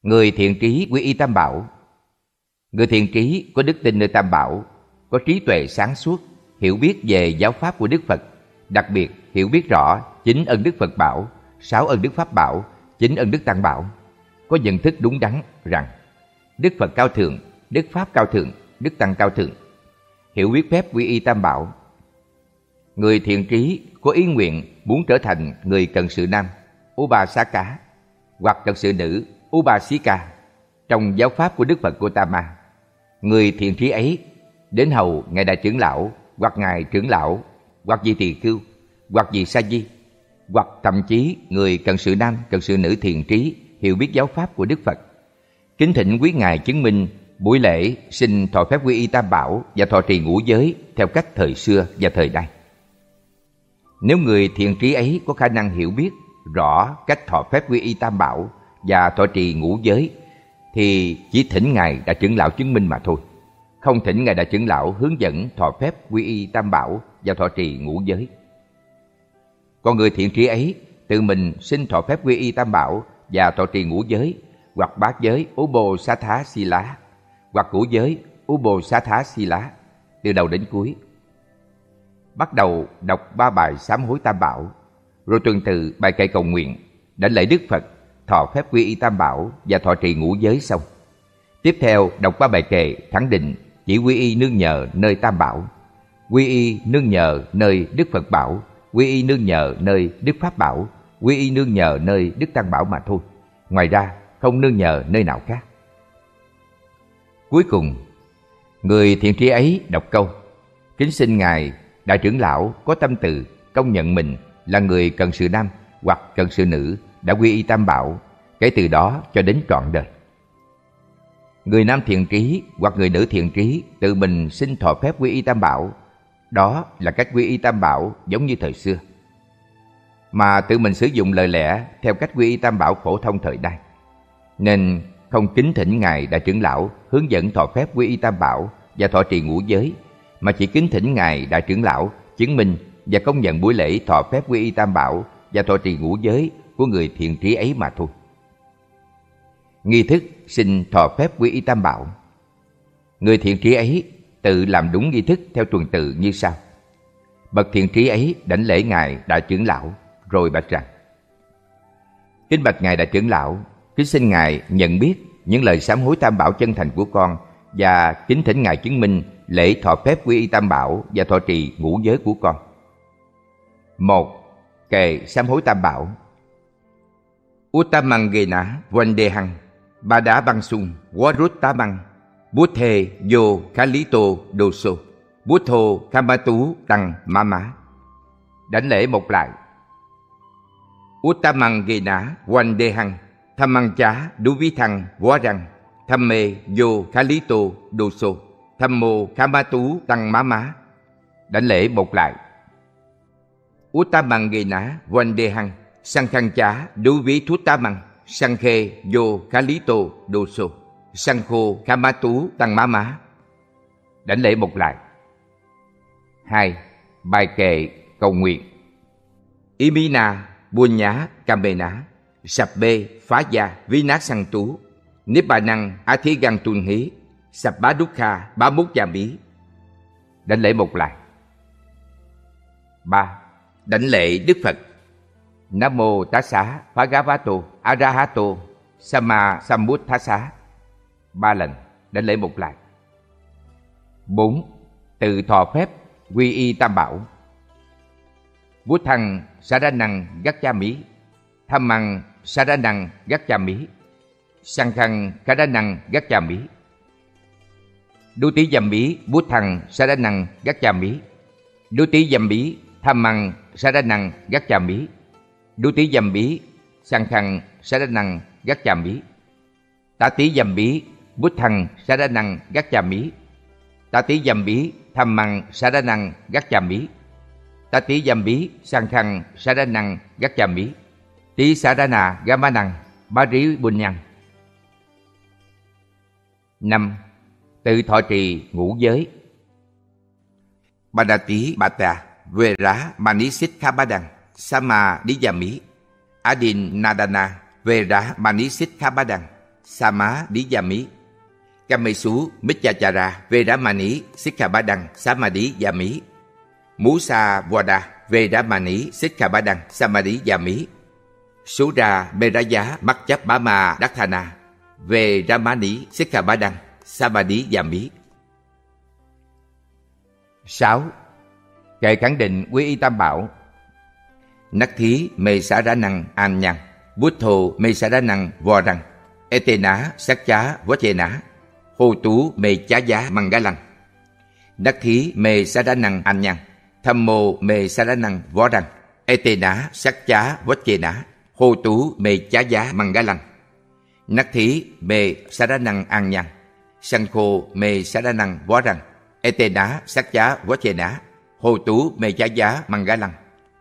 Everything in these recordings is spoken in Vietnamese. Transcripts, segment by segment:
Người thiện trí quy y Tam Bảo. Người thiện trí có đức tin nơi Tam Bảo, có trí tuệ sáng suốt, hiểu biết về giáo pháp của Đức Phật, đặc biệt hiểu biết rõ 9 ân Đức Phật Bảo, 6 ân Đức Pháp Bảo, 9 ân Đức Tăng Bảo, có nhận thức đúng đắn rằng Đức Phật cao thượng, Đức Pháp cao thượng, Đức Tăng cao thượng, hiểu biết phép quy y Tam Bảo. Người thiện trí có ý nguyện muốn trở thành người cận sự nam Upasaka hoặc cận sự nữ Upasika trong giáo pháp của Đức Phật Gautama. Người thiện trí ấy đến hầu ngài đại trưởng lão hoặc ngài trưởng lão hoặc vị tỳ khưu hoặc vị sa di, hoặc thậm chí người cận sự nam cận sự nữ thiện trí hiểu biết giáo pháp của Đức Phật, kính thỉnh quý ngài chứng minh buổi lễ xin thọ phép quy y Tam Bảo và thọ trì ngũ giới theo cách thời xưa và thời nay. Nếu người thiện trí ấy có khả năng hiểu biết rõ cách thọ phép quy y Tam Bảo và thọ trì ngũ giới thì chỉ thỉnh ngài đại trưởng lão chứng minh mà thôi, không thỉnh ngài đại trưởng lão hướng dẫn thọ phép quy y Tam Bảo và thọ trì ngũ giới. Còn người thiện trí ấy tự mình xin thọ phép quy y Tam Bảo và thọ trì ngũ giới hoặc bát giới Ubosatha Sila hoặc ngũ giới Ubosatha Sila từ đầu đến cuối. Bắt đầu đọc 3 bài sám hối Tam Bảo, rồi tuần tự bài kệ cầu nguyện, đảnh lễ Đức Phật, thọ phép quy y Tam Bảo và thọ trì ngũ giới xong. Tiếp theo đọc 3 bài kệ khẳng định chỉ quy y nương nhờ nơi Tam Bảo, quy y nương nhờ nơi Đức Phật Bảo, quy y nương nhờ nơi Đức Pháp Bảo, quy y nương nhờ nơi Đức Tăng Bảo mà thôi. Ngoài ra không nương nhờ nơi nào khác. Cuối cùng, người thiện trí ấy đọc câu: kính xin ngài đại trưởng lão có tâm từ công nhận mình là người cận sự nam hoặc cận sự nữ đã quy y Tam Bảo, kể từ đó cho đến trọn đời. Người nam thiện trí hoặc người nữ thiện trí tự mình xin thọ phép quy y Tam Bảo. Đó là cách quy y Tam Bảo giống như thời xưa, mà tự mình sử dụng lời lẽ theo cách quy y Tam Bảo phổ thông thời nay, nên không kính thỉnh ngài đại trưởng lão hướng dẫn thọ phép quy y Tam Bảo và thọ trì ngũ giới, mà chỉ kính thỉnh ngài đại trưởng lão chứng minh và công nhận buổi lễ thọ phép quy y Tam Bảo và thọ trì ngũ giới của người thiện trí ấy mà thôi. Nghi thức xin thọ phép quy y Tam Bảo. Người thiện trí ấy tự làm đúng nghi thức theo tuần tự như sau. Bậc thiện trí ấy đảnh lễ ngài đại trưởng lão, rồi bạch rằng: kính bạch ngài đại trưởng lão, kính xin ngài nhận biết những lời sám hối Tam Bảo chân thành của con, và kính thỉnh ngài chứng minh lễ thọ phép quy y Tam Bảo và thọ trì ngũ giới của con. 1. Kệ sám hối Tam Bảo. Uttamangena Vandehang Bada Bangsung Waruttamang Buddhe Yo Kalito Doso Buddho Kamatu Tăng Mama. Đảnh lễ một lại. Uttamangena Vandehang Thammancha Duvithang Warang Thamme Yo Kalito Doso Thammo Kamatu Tăng Mama. Đảnh lễ một lại. Uttamangena Vandehang Sankhancha Duvithuttamang Sankhe Yo Kalito Doso Sankho Kamatu Tăng Mama. Đảnh lễ một lại. 2. Bài kệ cầu nguyện. Imina Bunya Kamena Sabbe Phaya Vinasantu Nibbanang Athigantunhi Sabbadukha Bamukjami. Đảnh lễ một lại. 3. Đảnh lễ Đức Phật. Nam mô Tassa Bhagavato Arahato Sama Sambuddhassa. 3 lần. Đảnh lễ một lại. 4. Tự thọ phép quy y Tam Bảo. Buddhang Saranang Gacchami, Dhammang Saranang Gacchami, Sanghang Saranang Gacchami. Dutiyampi Buddhang Saranang Gacchami, Dutiyampi Dhammang Saranang Gacchami, Dutiyampi Sanghang Saranang Gacchami, Tatiyampi Buddhang Saranang Gacchami, Tatiyampi Dhammang Saranang Gacchami, Tatiyampi Sanghang Saranang Gacchami, Tí Sarana Gamanang Bari Bunyang. 5. Tự thọ trì ngũ giới. Badati Bata Vera Manisithabadang Sama Diyami Adin Nadana Vera Manisithabadang Samadhiyami. Kamesu Michachara Vedamani Sikkhabadang Samadhiyami. Musavada Vedamani Sikkhabadang Samadhiyami. Sura Meraya Macchabama Dathana Vedamani Sikkhabadang Samadhiyami. 6. Kệ khẳng định quy y Tam Bảo. Nakthi me saranang anyang Buddho me saranang vorang Etena sakcha vachena Hotu me chaya mangalang. Nakthi me saranang anyang Thammo me saranang vorang Etena sakcha vachena Hotu me chaya mangalang. Nakthi me saranang anyang Sankho me saranang vorang Etena sakcha vachena Hotu me chaya mangalang.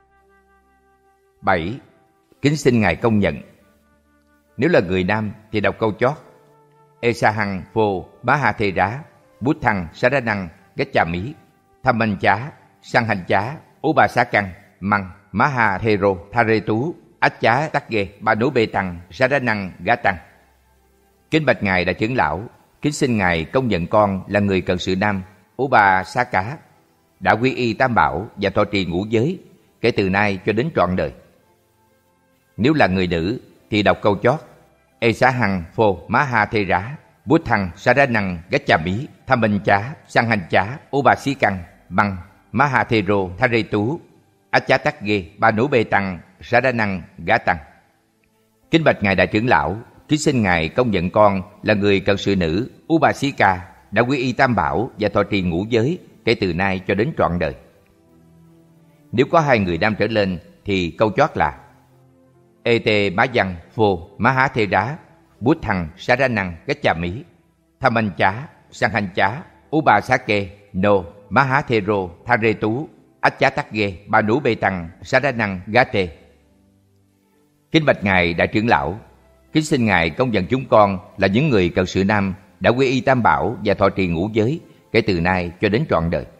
7. Kính xin Ngài công nhận. Nếu là người nam thì đọc câu chót Esahang Phô Mahathera Buddhang Saranang Gacchami Thammancha Sanghancha Upasakang Mang Mahathero Tharetu Accha Tagge Banubetang Saranang Gatang. Kính bạch Ngài Đại trưởng lão, kính xin Ngài công nhận con là người cận sự nam Upasaka đã quy y Tam Bảo và thọ trì ngũ giới kể từ nay cho đến trọn đời. Nếu là người nữ thì đọc câu chót Esahang Phô Mahathera Buddhang Saranang Gacchami Thammancha Sanghancha Upasakang Mang Mahathero Tharetu Achatagge Banubetang Saranang Gatang. Kính bạch Ngài Đại trưởng lão, kính xin Ngài công nhận con là người cận sự nữ Upasika đã quy y Tam Bảo và thọ trì ngũ giới kể từ nay cho đến trọn đời. Nếu có 2 người nam trở lên thì câu chót là Ete Mayang Phô Mahathera Buddhang Saranang Gacchami Thammancha Sanghancha Upasake No Mahathero Tharetu Achatagge Banubetang Saranang Gate. Kính bạch Ngài Đại trưởng lão, kính xin Ngài công nhận chúng con là những người cận sự nam đã quy y Tam Bảo và thọ trì ngũ giới kể từ nay cho đến trọn đời.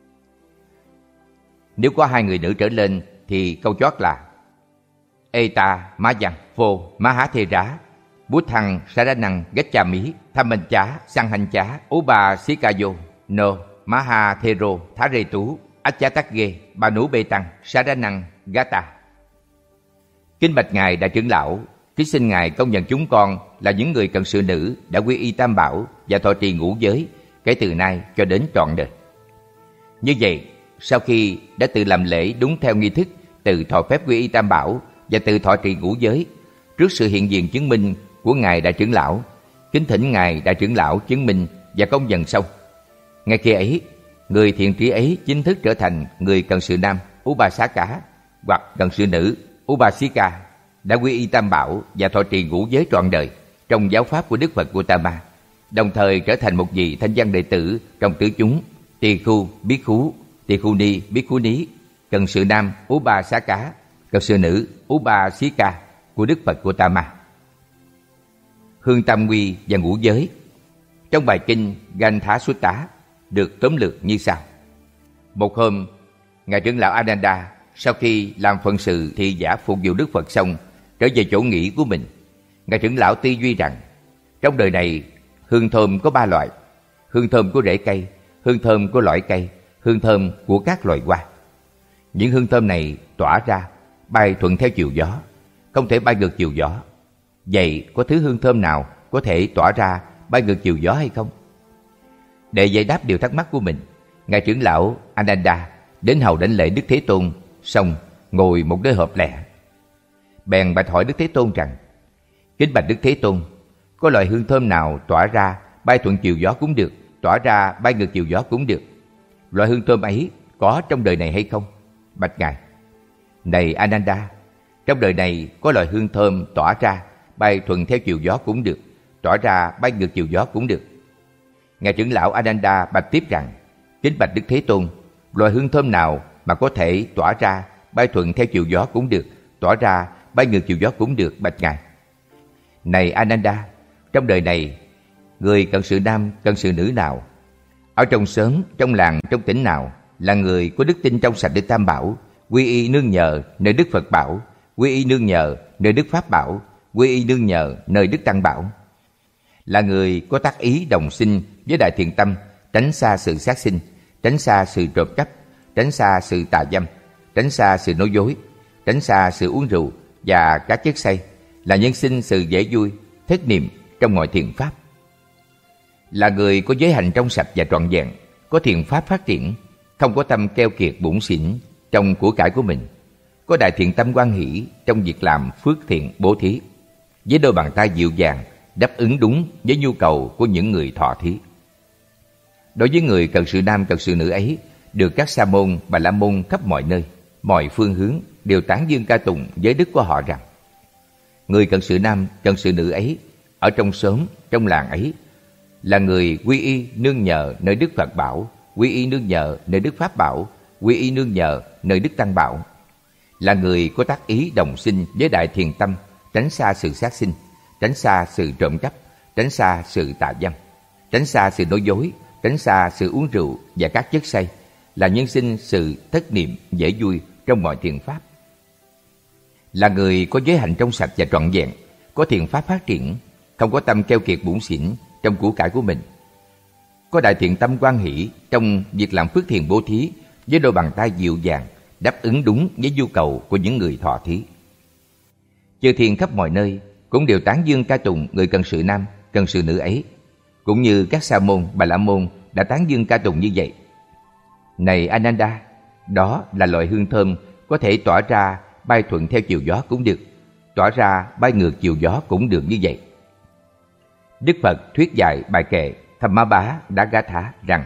Nếu có 2 người nữ trở lên thì câu chót là Eta Mayang Phô Mahathera Buddhang Saranang Gacchami Thammancha Sanghancha Upasikayo No Mahathero Tharetu Achatagge Banubetang Saranang Gata. Kính bạch Ngài Đại trưởng lão, kính xin Ngài công nhận chúng con là những người cận sự nữ đã quy y Tam Bảo và thọ trì ngũ giới kể từ nay cho đến trọn đời. Như vậy, sau khi đã tự làm lễ đúng theo nghi thức, tự thọ phép quy y Tam Bảo và tự thọ trì ngũ giới, trước sự hiện diện chứng minh của Ngài Đại trưởng lão, kính thỉnh Ngài Đại trưởng lão chứng minh và công nhận xong. Ngay khi ấy, người thiện trí ấy chính thức trở thành người cận sự nam Upasaka hoặc cận sự nữ Upasika đã quy y Tam Bảo và thọ trì ngũ giới trọn đời trong giáo pháp của Đức Phật Gautama, đồng thời trở thành một vị thanh văn đệ tử trong tứ chúng tỳ khu, bhikkhu, tỳ khu ni, bhikkhu ní, cận sự nam Upasaka, cận sự nữ Upasika của Đức Phật Gautama. Hương tam quy và ngũ giới trong bài kinh Gantha Sutta được tóm lược như sau. Một hôm, Ngài trưởng lão Ananda sau khi làm phận sự thị giả phục vụ Đức Phật xong, trở về chỗ nghỉ của mình. Ngài trưởng lão tư duy rằng trong đời này hương thơm có 3 loại: hương thơm của rễ cây, hương thơm của lõi cây, hương thơm của các loài hoa. Những hương thơm này tỏa ra bay thuận theo chiều gió, không thể bay ngược chiều gió. Vậy có thứ hương thơm nào có thể tỏa ra bay ngược chiều gió hay không? Để giải đáp điều thắc mắc của mình, Ngài trưởng lão Ananda đến hầu đảnh lễ Đức Thế Tôn, xong ngồi một nơi họp lẻ. Bèn bạch hỏi Đức Thế Tôn rằng: Kính bạch Đức Thế Tôn, có loại hương thơm nào tỏa ra bay thuận chiều gió cũng được, tỏa ra bay ngược chiều gió cũng được? Loại hương thơm ấy có trong đời này hay không? Bạch Ngài: Này Ananda, trong đời này có loại hương thơm tỏa ra bay thuận theo chiều gió cũng được, tỏa ra bay ngược chiều gió cũng được. Ngài trưởng lão Ananda bạch tiếp rằng: Kính bạch Đức Thế Tôn, loại hương thơm nào mà có thể tỏa ra bay thuận theo chiều gió cũng được, tỏa ra bay ngược chiều gió cũng được? Bạch Ngài: Này Ananda, trong đời này người cận sự nam, cận sự nữ nào, ở trong xóm, trong làng, trong tỉnh nào là người có đức tin trong sạch Đức Tam Bảo, quy y nương nhờ nơi Đức Phật Bảo, quy y nương nhờ nơi Đức Pháp Bảo, quy y nương nhờ nơi Đức Tăng Bảo, Là người có tác ý đồng sinh với đại thiện tâm, tránh xa sự sát sinh, tránh xa sự trộm cắp, tránh xa sự tà dâm, tránh xa sự nói dối, tránh xa sự uống rượu và các chất say, là nhân sinh sự dễ vui, thất niệm trong mọi thiện pháp. Là người có giới hạnh trong sạch và trọn vẹn, có thiện pháp phát triển, không có tâm keo kiệt bủn xỉn trong của cải của mình, có đại thiện tâm hoan hỷ trong việc làm phước thiện bố thí, với đôi bàn tay dịu dàng đáp ứng đúng với nhu cầu của những người thọ thí. Đối với người cận sự nam cận sự nữ ấy, được các sa môn, bà la môn khắp mọi nơi, mọi phương hướng đều tán dương ca tụng giới đức của họ rằng: người cận sự nam cận sự nữ ấy ở trong xóm, trong làng ấy là người quy y nương nhờ nơi Đức Phật bảo, quy y nương nhờ nơi Đức Pháp bảo, quy y nương nhờ nơi Đức Tăng bảo. Là người có tác ý đồng sinh với đại thiện tâm, tránh xa sự sát sinh, tránh xa sự trộm cắp, tránh xa sự tà dâm, tránh xa sự nói dối, tránh xa sự uống rượu và các chất say, là nhân sinh sự thất niệm dễ vui trong mọi thiện pháp. Là người có giới hạnh trong sạch và trọn vẹn, có thiện pháp phát triển, không có tâm keo kiệt bủn xỉn trong của cải của mình, có đại thiện tâm hoan hỷ trong việc làm phước thiện bố thí, với đôi bàn tay dịu dàng đáp ứng đúng với nhu cầu của những người thọ thí. Chư thiên khắp mọi nơi cũng đều tán dương ca tụng người cận sự nam cận sự nữ ấy, cũng như các sa môn, bà la môn đã tán dương ca tụng như vậy. Này Ananda, đó là loại hương thơm có thể tỏa ra bay thuận theo chiều gió cũng được, tỏa ra bay ngược chiều gió cũng được như vậy. Đức Phật thuyết dạy bài kệ Thamma Đá Gá Thá rằng: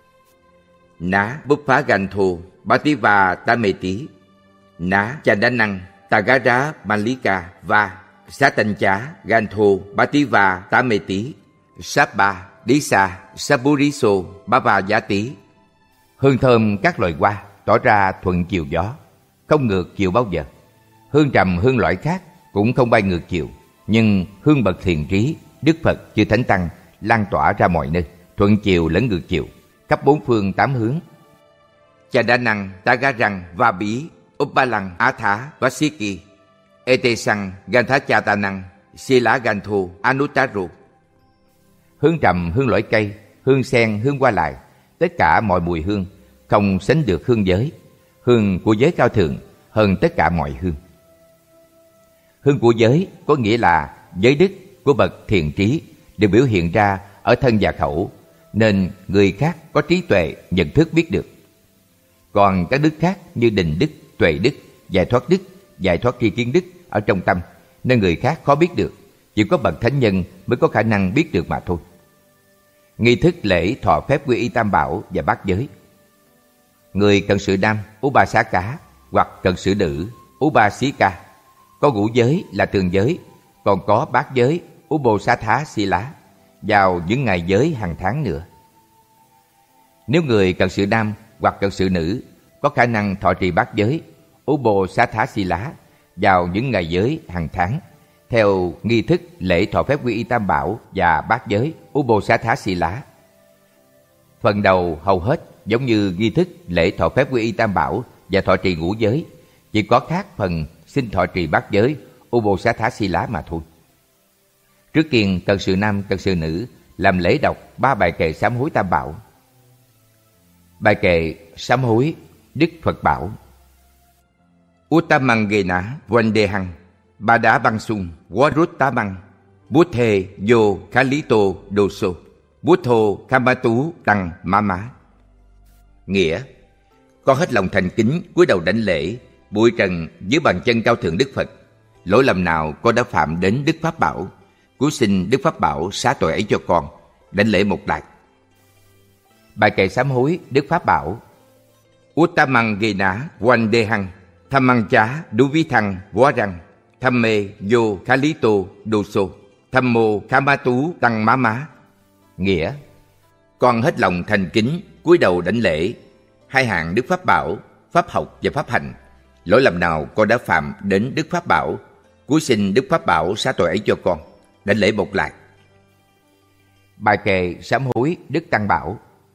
Ná búp phá gan thô Bhativa Tameti Ná chà đá năng Tagara Malika Va Xá tanh chá gan thô Bhativa Tameti Sabba Disa Saburiso Bhava Giá Tí. Hương thơm các loài hoa tỏ ra thuận chiều gió, không ngược chiều bao giờ. Hương trầm hương loại khác cũng không bay ngược chiều, nhưng hương bậc thiền trí, Đức Phật chư Thánh Tăng lan tỏa ra mọi nơi, thuận chiều lẫn ngược chiều, khắp bốn phương tám hướng. Chà đa năng Taga răng Va Bí Uppalang Á Thá Vasiki Ete Sang Gantha Cha Ta Năng Sila Gantho Anuttaro. Hương trầm hương loại cây, hương sen hương hoa lại, tất cả mọi mùi hương không sánh được hương giới. Hương của giới cao thượng hơn tất cả mọi hương. Hương của giới có nghĩa là giới đức của bậc thiện trí đều biểu hiện ra ở thân và khẩu, nên người khác có trí tuệ nhận thức biết được. Còn các đức khác như định đức, tuệ đức, giải thoát tri kiến đức ở trong tâm, nên người khác khó biết được, chỉ có bậc thánh nhân mới có khả năng biết được mà thôi. Nghi thức lễ thọ phép quy y tam bảo và bát giới. Người cận sự nam Upasaka hoặc cận sự nữ Upasika có ngũ giới là thường giới, còn có bát giới Uposatha Sila vào những ngày giới hàng tháng nữa. Nếu người cận sự nam hoặc cận sự nữ có khả năng thọ trì bát giới Uposatha Sila vào những ngày giới hàng tháng theo nghi thức lễ thọ phép quy y tam bảo và bát giới Uposatha Sila, phần đầu hầu hết giống như nghi thức lễ thọ phép quy y tam bảo và thọ trì ngũ giới, chỉ có khác phần xin thọ trì bát giới Uposatha Sila mà thôi. Trước tiên cận sự nam cận sự nữ làm lễ đọc 3 bài kệ sám hối tam bảo. Bài kệ sám hối, Đức Phật bảo: Uttamangena Vandehang Bada Bangsung Waruttamang Buddhe Yo Kalito Doso Buddho Kamatu Tăng Mama. Nghĩa: con hết lòng thành kính cúi đầu đảnh lễ bụi trần dưới bàn chân cao thượng Đức Phật. Lỗi lầm nào con đã phạm đến Đức Pháp bảo, cúi xin Đức Pháp bảo xá tội ấy cho con, đảnh lễ một lạy. Bài kệ sám hối Đức Pháp bảo: Uttamangena Vandehang Thammancha Duvithang Varang Thamme Yo Kalito Doso Thammo Kamatu Tăng Mama. Nghĩa: con hết lòng thành kính cúi đầu đảnh lễ hai hạng Đức Pháp bảo, Pháp học và Pháp hành. Lỗi lầm nào con đã phạm đến Đức Pháp bảo, cúi xin Đức Pháp bảo xá tội ấy cho con, đảnh lễ một lạy. Bài kệ sám hối Đức Tăng bảo: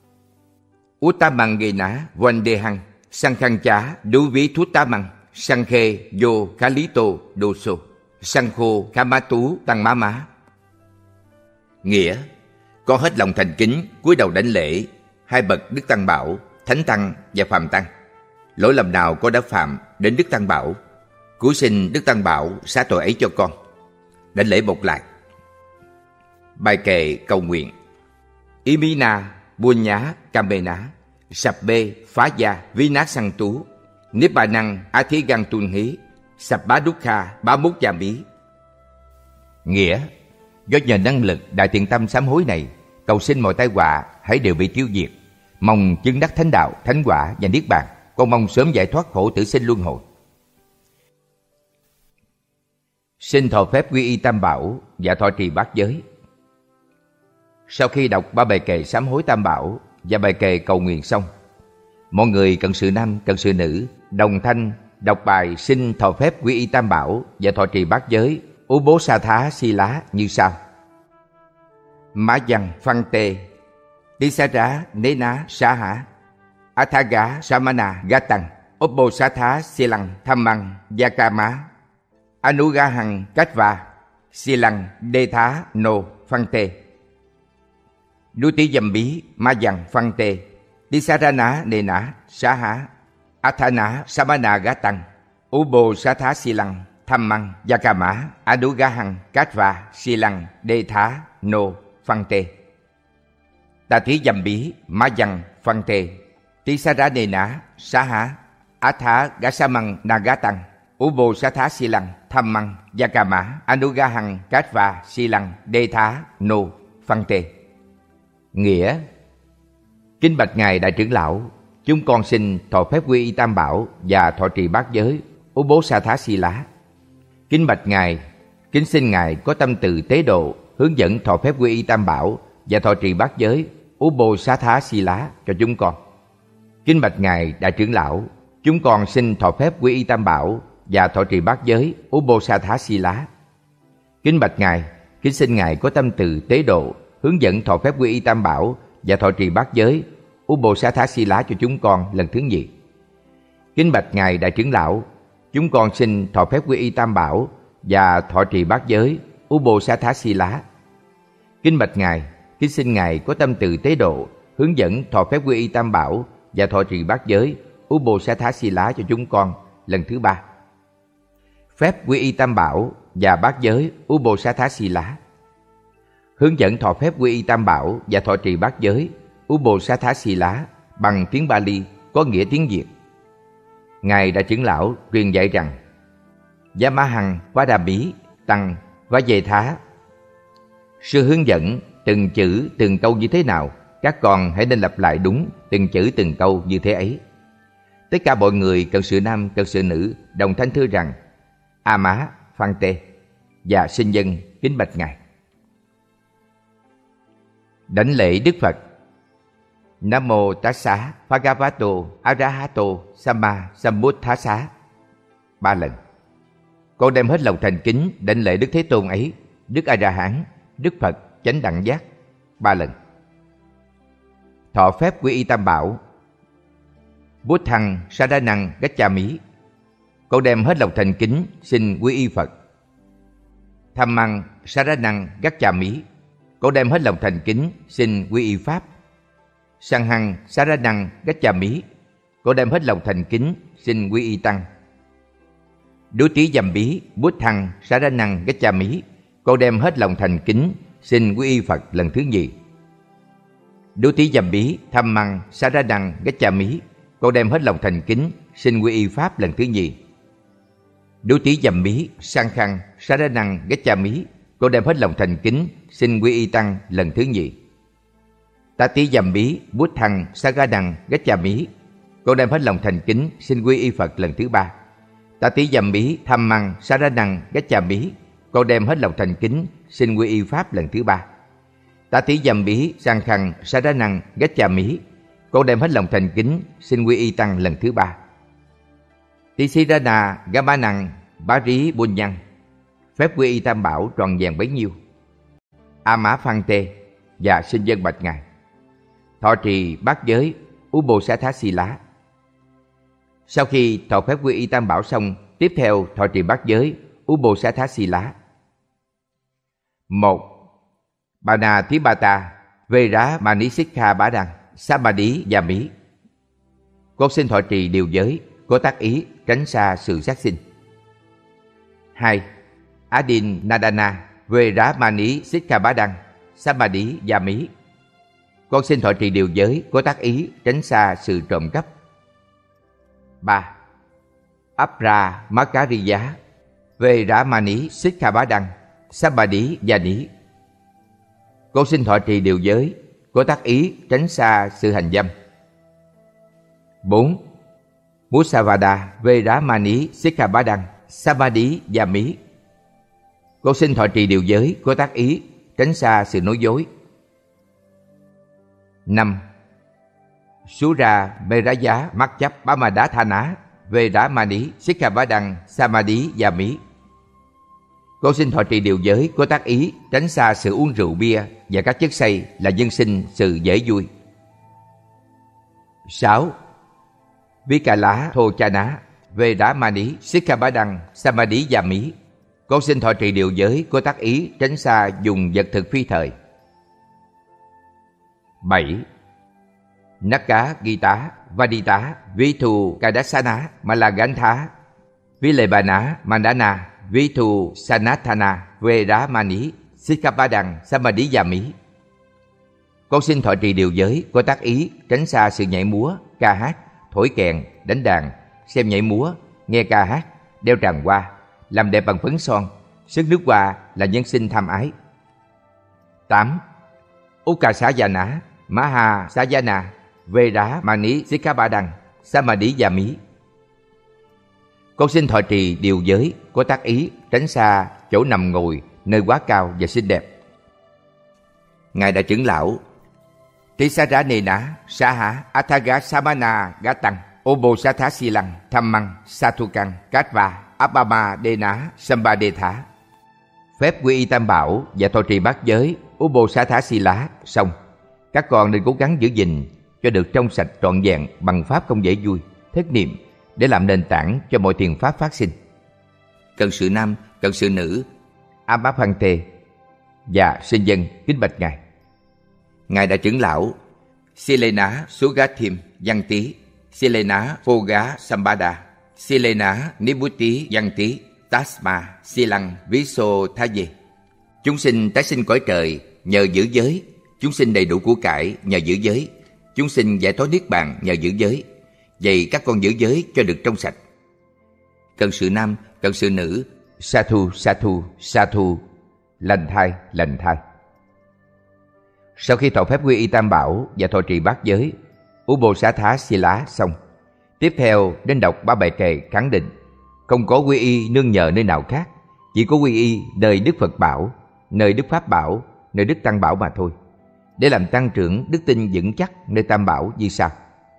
Uttamangena Vandehang Sankhancha Duvithuttamang Sankhe Yo Kalito Doso Sankho Kamatu Tăng Mama. Nghĩa: con hết lòng thành kính cúi đầu đảnh lễ hai bậc Đức Tăng Bảo, Thánh Tăng và Phàm Tăng. Lỗi lầm nào con đã phạm đến Đức Tăng Bảo, cúi xin Đức Tăng Bảo xá tội ấy cho con. Đảnh lễ một lại. Bài kệ cầu nguyện. Imina Bunya Kamena Sabbe Phaya Vinasantu Nibbanang Athigantunhi Sabbadukha Bamukjami. Nghĩa: do nhờ năng lực đại thiện tâm sám hối này, cầu xin mọi tai họa hãy đều bị tiêu diệt. Mong chứng đắc thánh đạo, thánh quả và niết bàn. Con mong sớm giải thoát khổ tử sinh luân hồi. Xin thọ phép quy y Tam Bảo và thọ trì bát giới. Sau khi đọc 3 bài kệ sám hối Tam Bảo và bài kệ cầu nguyện xong, mọi người cận sự nam, cận sự nữ đồng thanh đọc bài xin thọ phép quy y Tam Bảo và thọ trì bát giới Ubosatha Sila như sau: Mã Văn Phăng Tê Tisara Nena Saha Athaga Samana Gatang Ubosatha Silang Thammang Yakama Anugahang Katva Silang Detha No Phăng Tê Đu tí dầm bí Ma Văn Phăng Tê Tisarana Nena Saha Athana Samana Gatang Ubosatha Silang Thammang Yakama Anugahang Katva Silang Detha No Phăng Tê. Ta thí dầm bí Ma Văn Phăng Tê Tisaranena Saha Atha Gasamang Nagatang Ubosatha Silang Thammang Yakama Anugahang Katva Silang Detha No Phăng Tê. Nghĩa: kính bạch ngài đại trưởng lão, chúng con xin thọ phép quy y Tam Bảo và thọ trì bát giới Ubosatha Sila. Kính bạch ngài, kính xin ngài có tâm từ tế độ hướng dẫn thọ phép quy y Tam Bảo và thọ trì bát giới Ubosatha Sila cho chúng con. Kính bạch ngài đại trưởng lão, chúng con xin thọ phép quy y Tam Bảo và thọ trì bát giới Ubosatha Sila. Kính bạch ngài, kính xin ngài có tâm từ tế độ hướng dẫn thọ phép quy y Tam Bảo và thọ trì bát giới Ubosatha Sila cho chúng con lần thứ nhì. Kính bạch ngài đại trưởng lão, chúng con xin thọ phép quy y Tam Bảo và thọ trì bát giới Ubosatha Sila. Kính bạch ngài, kính xin ngài có tâm từ tế độ hướng dẫn thọ phép quy y Tam Bảo và thọ trì bát giới Ubosatha Sila cho chúng con lần thứ ba. Phép quy y Tam Bảo và bát giới Ubosatha Sila. Hướng dẫn thọ phép quy y Tam Bảo và thọ trì bát giới Ubosatha Sila bằng tiếng Bali có nghĩa tiếng Việt. Ngài đại trưởng lão truyền dạy rằng: Yamahang Vadami Tăng Vajethá. Sư hướng dẫn từng chữ từng câu như thế nào, các con hãy nên lặp lại đúng từng chữ từng câu như thế ấy. Tất cả mọi người cận sự nam cận sự nữ đồng thanh thưa rằng: A Má Phăng Tê, và xin dân kính bạch ngài. Đảnh lễ Đức Phật. Nam mô Tassa Bhagavato Arahato Samma Sambuddhassa. 3 lần. Con đem hết lòng thành kính đảnh lễ Đức Thế Tôn ấy, Đức A La Hán, Đức Phật chánh đẳng giác. 3 lần. Thọ phép quy y Tam Bảo. Buddhang Saranang Gacchami. Con đem hết lòng thành kính xin quy y Phật. Dhammang Saranang Gacchami. Con đem hết lòng thành kính xin quy y Pháp. Sanghang Saranang Gacchami. Con đem hết lòng thành kính xin quy y Tăng. Đú tí dầm bí Buddhang Saranang Gacchami. Con đem hết lòng thành kính xin quy y Phật lần thứ nhì. Đú tí dầm bí Dhammang Saranang Gacchami. Con đem hết lòng thành kính xin quy y Pháp lần thứ nhì. Đú tí dầm bí Sanghang Saranang Gacchami. Con đem hết lòng thành kính xin quy y Tăng lần thứ nhì. Ta tí dầm bí Buddhang Saranang Gacchami. Con đem hết lòng thành kính xin quy y Phật lần thứ ba. Ta tí dầm bí Dhammang Saranang Gacchami. Con đem hết lòng thành kính xin quy y Pháp lần thứ ba. Ta tí dầm bí Sanghang Saranang Gacchami. Con đem hết lòng thành kính xin quy y Tăng lần thứ ba. Tisirana Gamanang Bari Bunyang. Phép quy y Tam Bảo tròn vẹn bấy nhiêu. A Mã Phăng Tê, và xin dân bạch ngài. Thọ trì bát giới Ubosatha Sila. Sau khi thọ phép quy y Tam Bảo xong, tiếp theo thọ trì bát giới Ubosatha Sila. 1. Panathipata, Veramanisikha Bá Đăng, Samadhi Gia Mí. Con xin thọ trì điều giới có tác ý tránh xa sự sát sinh. 2. Adinadana, Veramanisikha Bá Đăng, Samadhi Gia Mí. Con xin thọ trì điều giới có tác ý tránh xa sự trộm cắp. 3. Apramakariya, Veramanisikha Bá Đăng, Samadhi Gia Ní. Con xin thọ trì điều giới có tác ý tránh xa sự hành dâm. 4. Musavada, Veramanisikha Bá Đăng, Samadhi Gia Mí. Con xin thọ trì điều giới có tác ý tránh xa sự nói dối. 5. Sura Meraya Mắc Chấp Bamadatthana, Veramanisikha Bá Đăng, Samadhi Gia Mí. Con xin thọ trì điều giới có tác ý tránh xa sự uống rượu bia và các chất say là nhân sinh sự dễ vui. 6. Vikala Thochana, Veramanisikha Bá Đăng, Samadhi Gia Mí. Con xin thọ trì điều giới có tác ý tránh xa dùng vật thực phi thời. 7. Nakka Gita Vadita Vithu Kadasana Malagantha Vilebana Mandana Vithu Sanathana Veramani Sikha Bá Đăng, Samadhi Gia Mí. Con xin thọ trì điều giới có tác ý tránh xa sự nhảy múa, ca hát, thổi kèn, đánh đàn, xem nhảy múa, nghe ca hát, đeo tràng hoa, làm đẹp bằng phấn son, sức nước hoa là nhân sinh tham ái. 8. Ukasayana Mahasayana Veramanisikha Bá Đăng, Samadhi Gia Mí. Con xin thọ trì điều giới có tác ý tránh xa chỗ nằm ngồi nơi quá cao và xinh đẹp. Ngài Đại trưởng lão Tisaranena Saha Athaga Samana Gatang Obosatha Silang Thammang Sathukang Katva Abama Dena Sambadetha. Phép quy y tam bảo và thọ trì bát giới Ubosatha Sila xong, các con nên cố gắng giữ gìn cho được trong sạch trọn vẹn bằng pháp không dễ vui, thất niệm để làm nền tảng cho mọi thiền pháp phát sinh. Cận sự nam, cận sự nữ Amabhante và sinh dân kính bạch ngài. Ngài Đại trưởng lão Silena Sugathim Yanti, Silena Phoga Sambada, Silena Nibuti Yanti, Tasma Silang Viso Thaye. Chúng sinh tái sinh cõi trời nhờ giữ giới, chúng sinh đầy đủ của cải nhờ giữ giới, chúng sinh giải thoát niết bàn nhờ giữ giới. Vậy các con giữ giới cho được trong sạch. Cận sự nam, cận sự nữ Sathu, Sathu, Sathu, lành thai, lành thai. Sau khi thọ phép quy y tam bảo và thọ trì bát giới Ubosatha Sila xong, tiếp theo đến đọc 3 bài kệ khẳng định không có quy y nương nhờ nơi nào khác, chỉ có quy y nơi Đức Phật bảo, nơi Đức Pháp bảo, nơi Đức Tăng bảo mà thôi, để làm tăng trưởng đức tin vững chắc nơi tam bảo như sau.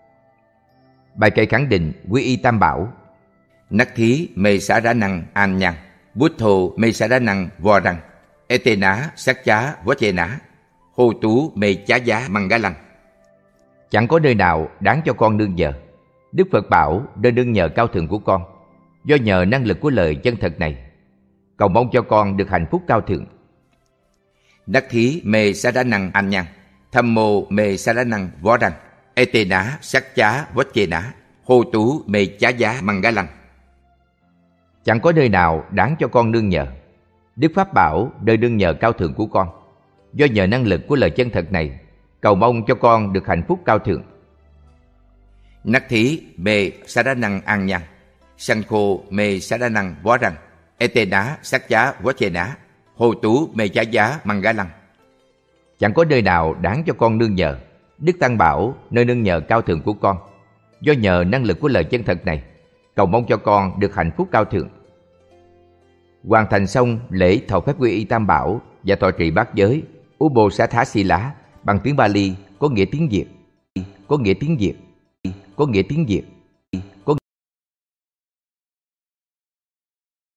Bài kệ khẳng định quy y tam bảo: Nakthi me saranang anyang, Buddho me saranang vorang, Etena sakcha vachena, Hô tú me chaya mangalang. Chẳng có nơi nào đáng cho con nương nhờ. Đức Phật bảo nơi nương nhờ cao thượng của con. Do nhờ năng lực của lời chân thật này, cầu mong cho con được hạnh phúc cao thượng. Nakthi me saranang anyang, Thammo me saranang vorang, Etena sakcha vachena, Hô tú me chaya mangalang. Chẳng có nơi nào đáng cho con nương nhờ. Đức Pháp bảo nơi nương nhờ cao thượng của con. Do nhờ năng lực của lời chân thật này, cầu mong cho con được hạnh phúc cao thượng. Nakthi me saranang anyang, Sankho me saranang vorang, Etena sakcha vachena, Hô tú me chaya mangalang. Chẳng có nơi nào đáng cho con nương nhờ. Đức Tăng bảo nơi nương nhờ cao thượng của con. Do nhờ năng lực của lời chân thật này, cầu mong cho con được hạnh phúc cao thượng. Hoàn thành xong lễ thọ phép quy y tam bảo và thọ trì bát giới Ubosatha Sila bằng tiếng Bali có nghĩa tiếng Việt, có nghĩa tiếng Việt, có nghĩa tiếng Việt.